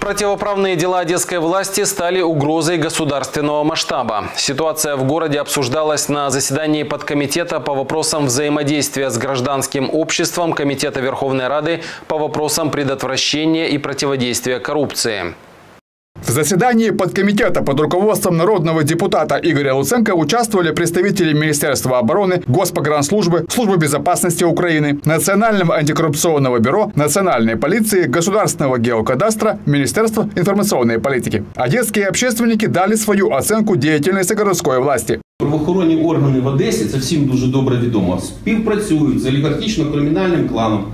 Противоправные дела одесской власти стали угрозой государственного масштаба. Ситуация в городе обсуждалась на заседании подкомитета по вопросам взаимодействия с гражданским обществом Комитета Верховной Рады по вопросам предотвращения и противодействия коррупции. В заседании подкомитета под руководством народного депутата Игоря Луценко участвовали представители Министерства обороны, Госпогранслужбы, Службы безопасности Украины, Национального антикоррупционного бюро, Национальной полиции, Государственного геокадастра, Министерства информационной политики. Одесские общественники дали свою оценку деятельности городской власти. Правоохоронні органи в Одесі, це всім дуже добре відомо, співпрацюють з олігархічно-кримінальним кланом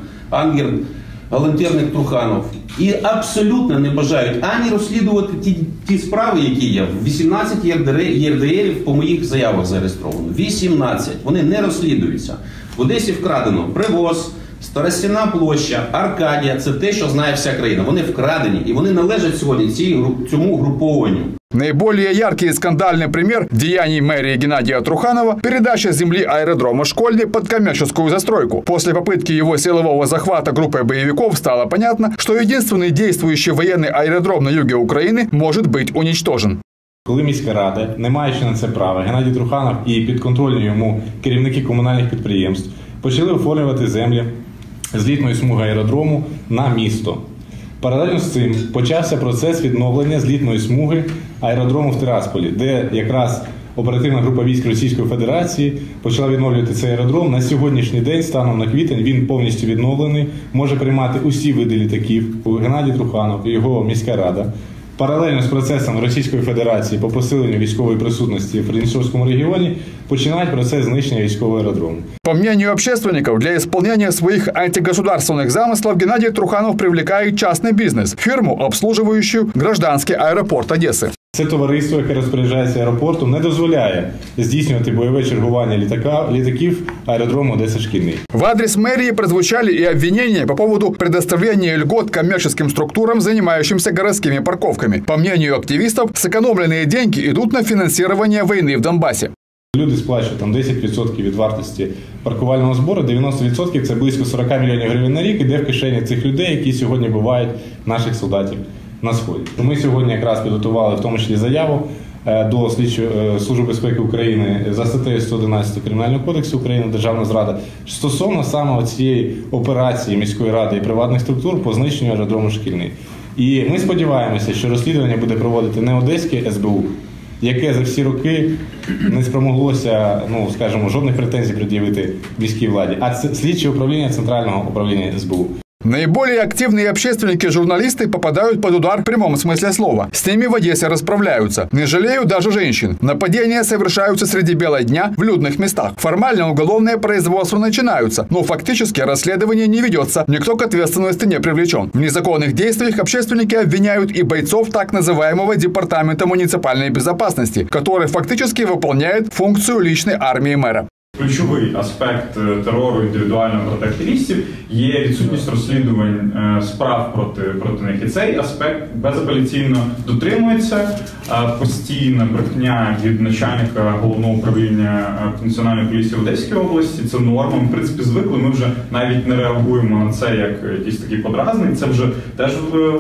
Галантерних Труханов і абсолютно не бажають ані розслідувати ті справи, які є. 18 ЄРДРів по моїх заявах зареєстровано. 18. Вони не розслідуються. В Одесі вкрадено Привоз, Старостяна площа, Аркадія. Це те, що знає вся країна. Вони вкрадені і вони належать сьогодні цьому групованню. Наиболее яркий и скандальный пример деяний мэрии Геннадия Труханова – передача земли аэродрома Школьный под коммерческую застройку. После попытки его силового захвата группой боевиков стало понятно, что единственный действующий военный аэродром на юге Украины может быть уничтожен. Коли міська рада, не маючи на це права, Геннадій Труханов і підконтрольні йому керівники комунальних підприємств почали оформлювати землі злітної смуги аеродрому на місто. Паралельно з цим почався процес відновлення злітної смуги аеродрому в Тирасполі, де якраз оперативна група військ Російської Федерації почала відновлювати цей аеродром. На сьогоднішній день, станом на квітень, він повністю відновлений, може приймати усі види літаків. Геннадій Труханов і його міська рада паралельно з процесом Російської Федерації по посиленню військової присутності в Придністровському регіоні починають процес знищення військового аэродрому. По мнению общественников, для исполнения своих антигосударственных замыслов Геннадий Труханов привлекает частный бизнес – фирму, обслуживающую гражданский аэропорт Одессы. Це товариство, яке розпоряджається аеропортом, не дозволяє здійснювати бойове чергування літаків аеродрому Одеса-Шкільний. В адрес мэрии прозвучали и обвинения по поводу предоставления льгот коммерческим структурам, занимающимся городскими парковками. По мнению активистов, сэкономленные деньги идут на финансирование войны в Донбассе. Люди сплачують там 10% від вартості паркувального збору, 90% – це близько 40 мільйонів гривень на рік, іде в кишені цих людей, які сьогодні бувають наших солдатів на сході. Ми сьогодні якраз підготували в тому числі заяву до Служби безпеки України за статтею 111 Кримінального кодексу України «Державна зрада» стосовно саме цієї операції міської ради і приватних структур по знищенню аеродрому Шкільний. І ми сподіваємося, що розслідування буде проводити не Одеське СБУ, яке за всі роки не спромоглося, скажімо, жодних претензій пред'явити міській владі, а це слідче управління Центрального управління СБУ. Наиболее активные общественники-журналисты попадают под удар в прямом смысле слова. С ними в Одессе расправляются. Не жалеют даже женщин. Нападения совершаются среди бела дня в людных местах. Формально уголовные производства начинаются, но фактически расследование не ведется. Никто к ответственности не привлечен. В незаконных действиях общественники обвиняют и бойцов так называемого Департамента муниципальной безопасности, который фактически выполняет функцию личной армии мэра. Ключовий аспект терору індивідуально проти активістів є відсутність розслідувань справ проти них. І цей аспект безапеляційно дотримується. Постійна брехня від начальника головного управління Національної поліції в Одеській області. Це норма. Ми, в принципі, звикли. Ми вже навіть не реагуємо на це як якийсь такий подразник. Це вже теж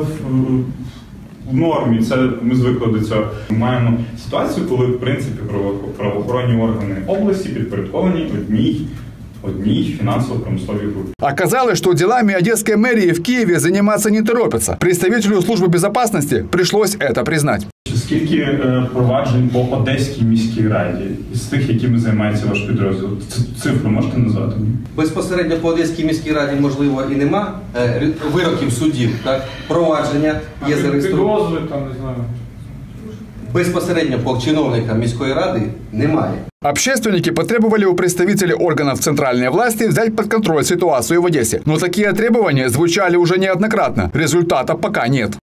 в нормі, це ми звикли до цього. Ми маємо ситуацію, коли, в принципі, правоохоронні органи області підпорядковані одній финансово-промысловой группе. Оказалось, что делами одесской мэрии в Киеве заниматься не торопятся. Представителю службы безопасности пришлось это признать. Скільки проваджень по Одеській міській раді з тих, якими займається ваш підрозділ? Цифру можете назвати? Безпосередньо по Одеській міській раді, можливо, і нема вироків судів, так? Провадження є зареєстровано. Підрозділи там, не знаю. Безпосередньо по чиновникам міської ради немає. Общественники потребовали у представителей органов центральной власти взять под контроль ситуацию в Одессе. Но такие требования звучали уже неоднократно. Результата пока нет.